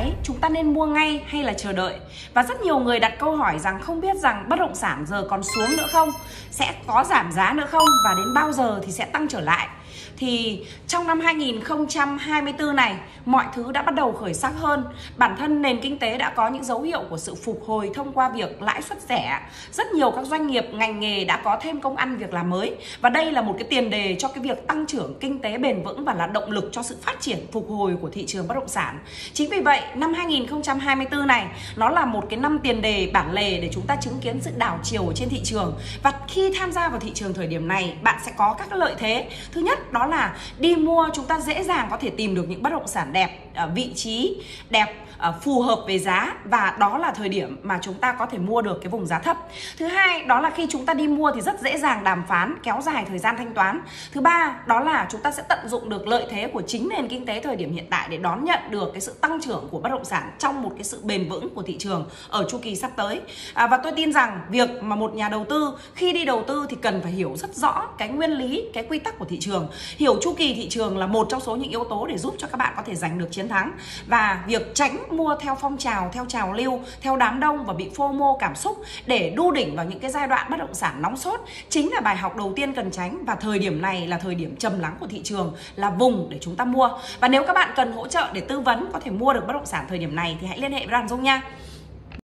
đáy, chúng ta nên mua ngay hay là chờ đợi? Và rất nhiều người đặt câu hỏi rằng không biết rằng bất động sản giờ còn xuống nữa không? Sẽ có giảm giá nữa không? Và đến bao giờ thì sẽ tăng trở lại? Thì trong năm 2024 này, mọi thứ đã bắt đầu khởi sắc hơn. Bản thân nền kinh tế đã có những dấu hiệu của sự phục hồi thông qua việc lãi suất rẻ. Rất nhiều các doanh nghiệp, ngành nghề đã có thêm công ăn việc làm mới. Và đây là một cái tiền đề cho cái việc tăng trưởng kinh tế bền vững và là động lực cho sự phát triển phục hồi của thị trường bất động sản. Chính vì vậy, năm 2024 này, nó là một cái năm tiền đề bản lề để chúng ta chứng kiến sự đảo chiều ở trên thị trường. Và khi tham gia vào thị trường thời điểm này, bạn sẽ có các lợi thế. Thứ nhất, đó là đi mua chúng ta dễ dàng có thể tìm được những bất động sản đẹp, vị trí đẹp, phù hợp về giá, và đó là thời điểm mà chúng ta có thể mua được cái vùng giá thấp. Thứ hai, đó là khi chúng ta đi mua thì rất dễ dàng đàm phán, kéo dài thời gian thanh toán. Thứ ba, đó là chúng ta sẽ tận dụng được lợi thế của chính nền kinh tế thời điểm hiện tại để đón nhận được cái sự tăng trưởng của bất động sản trong một cái sự bền vững của thị trường ở chu kỳ sắp tới. Và tôi tin rằng việc mà một nhà đầu tư khi đi đầu tư thì cần phải hiểu rất rõ cái nguyên lý, cái quy tắc của thị trường. Hiểu chu kỳ thị trường là một trong số những yếu tố để giúp cho các bạn có thể giành được chiến thắng. Và việc tránh mua theo phong trào, theo trào lưu, theo đám đông và bị FOMO cảm xúc để đu đỉnh vào những cái giai đoạn bất động sản nóng sốt chính là bài học đầu tiên cần tránh. Và thời điểm này là thời điểm trầm lắng của thị trường, là vùng để chúng ta mua. Và nếu các bạn cần hỗ trợ để tư vấn có thể mua được bất động sản thời điểm này thì hãy liên hệ với Đoàn Dung nha.